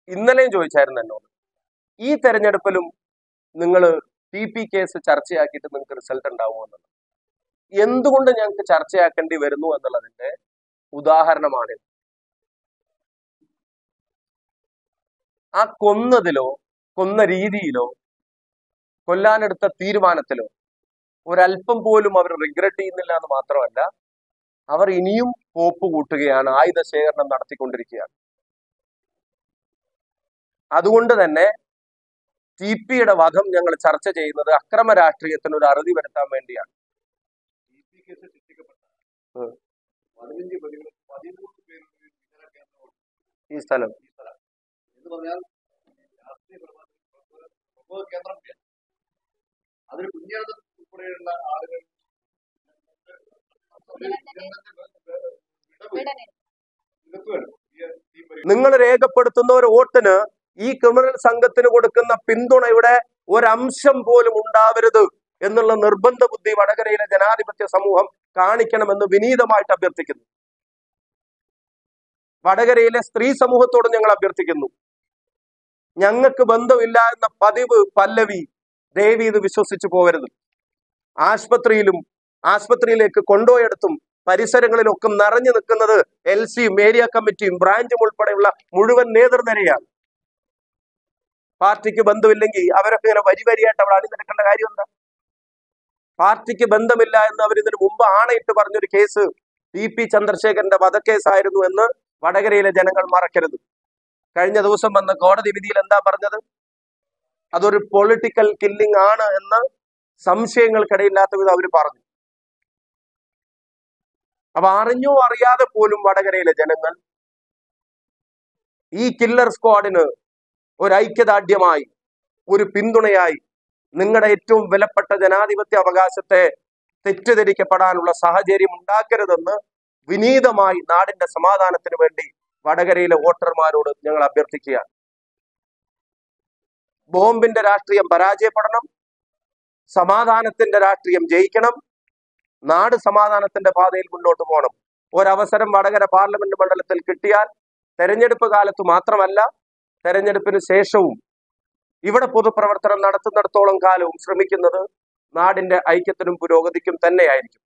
ഇന്നലെയും ചോദിച്ചായിരുന്നു എന്നോട്, ഈ തെരഞ്ഞെടുപ്പിലും നിങ്ങൾ TP കേസ് ചർച്ചയാക്കിയിട്ട് നിങ്ങൾക്ക് റിസൾട്ട് ഉണ്ടാവുമോ എന്നുള്ളത്. എന്തുകൊണ്ട് ഞങ്ങൾക്ക് ചർച്ചയാക്കേണ്ടി വരുന്നു എന്നുള്ളതിന്റെ ഉദാഹരണമാണ്. ആ കൊന്നതിലോ കൊന്ന രീതിയിലോ കൊല്ലാനെടുത്ത തീരുമാനത്തിലോ ഒരല്പം പോലും അവർ റിഗ്രറ്റ് ചെയ്യുന്നില്ല എന്ന് മാത്രമല്ല, അവർ ഇനിയും കോപ്പ് കൂട്ടുകയാണ്, ആയുധ ശേഖരണം നടത്തിക്കൊണ്ടിരിക്കുകയാണ്. അതുകൊണ്ട് തന്നെ TPയുടെ വധം ഞങ്ങൾ ചർച്ച ചെയ്യുന്നത് അക്രമ രാഷ്ട്രീയത്തിന് ഒരു അറുതി വരുത്താൻ വേണ്ടിയാണ്. ഈ സ്ഥലം അതിൽ കുഞ്ഞാട് ഉൾപ്പെടെയുള്ള ആളുകൾ നിങ്ങൾ രേഖപ്പെടുത്തുന്ന ഒരു വോട്ടിന് ഈ ക്രിമിനൽ സംഘത്തിന് കൊടുക്കുന്ന പിന്തുണയുടെ ഒരംശം പോലും ഉണ്ടാവരുത് എന്നുള്ള നിർബന്ധ ബുദ്ധി വടകരയിലെ ജനാധിപത്യ സമൂഹം കാണിക്കണമെന്ന് വിനീതമായിട്ട് അഭ്യർത്ഥിക്കുന്നു. വടകരയിലെ സ്ത്രീ സമൂഹത്തോട് ഞങ്ങൾ അഭ്യർത്ഥിക്കുന്നു. ഞങ്ങൾക്ക് ബന്ധമില്ല എന്ന പതിവ് പല്ലവി ദേവി ഇത് വിശ്വസിച്ചു പോകരുത്. ആശുപത്രിയിലേക്ക് കൊണ്ടുപോയെടുത്തും പരിസരങ്ങളിലൊക്കെ നിറഞ്ഞു നിൽക്കുന്നത് LCയും ഏരിയ കമ്മിറ്റിയും ബ്രാഞ്ചും ഉൾപ്പെടെയുള്ള മുഴുവൻ നേതൃനിരയാണ്. പാർട്ടിക്ക് ബന്ധമില്ലെങ്കിൽ അവരൊക്കെ ഇങ്ങനെ വരിയായിട്ട് അവിടെ അണിനിരക്കേണ്ട കാര്യം എന്താ? പാർട്ടിക്ക് ബന്ധമില്ല എന്ന് അവർ ഇതിനു മുമ്പ് ആണയിട്ട് പറഞ്ഞൊരു കേസ് TP ചന്ദ്രശേഖരന്റെ വധക്കേസായിരുന്നു എന്ന് വടകരയിലെ ജനങ്ങൾ മറക്കരുത്. കഴിഞ്ഞ ദിവസം വന്ന കോടതി വിധിയിൽ എന്താ പറഞ്ഞത്? അതൊരു പൊളിറ്റിക്കൽ കില്ലിംഗ് ആണ് എന്ന് സംശയങ്ങൾക്കിടയില്ലാത്ത വിധം അവർ പറഞ്ഞു. അപ്പൊ അറിഞ്ഞോ അറിയാതെ പോലും വടകരയിലെ ജനങ്ങൾ ഈ കില്ലർ സ്ക്വാഡിന് ഒരു ഐക്യദാർഢ്യമായി, ഒരു പിന്തുണയായി, നിങ്ങളുടെ ഏറ്റവും വിലപ്പെട്ട ജനാധിപത്യ അവകാശത്തെ തെറ്റിദ്ധരിക്കപ്പെടാനുള്ള സാഹചര്യം ഉണ്ടാക്കരുതെന്ന് വിനീതമായി നാടിന്റെ സമാധാനത്തിന് വേണ്ടി വടകരയിലെ വോട്ടർമാരോട് ഞങ്ങൾ അഭ്യർത്ഥിക്കുകയാണ്. ബോംബിന്റെ രാഷ്ട്രീയം പരാജയപ്പെടണം, സമാധാനത്തിന്റെ രാഷ്ട്രീയം ജയിക്കണം, നാട് സമാധാനത്തിന്റെ പാതയിൽ മുന്നോട്ട് പോകണം. ഒരവസരം വടകര പാർലമെന്റ് മണ്ഡലത്തിൽ കിട്ടിയാൽ തെരഞ്ഞെടുപ്പ് കാലത്ത് മാത്രമല്ല, തെരഞ്ഞെടുപ്പിന് ശേഷവും ഇവിടെ പൊതുപ്രവർത്തനം നടത്തുന്നിടത്തോളം കാലവും ശ്രമിക്കുന്നത് നാടിന്റെ ഐക്യത്തിനും പുരോഗതിക്കും തന്നെയായിരിക്കും.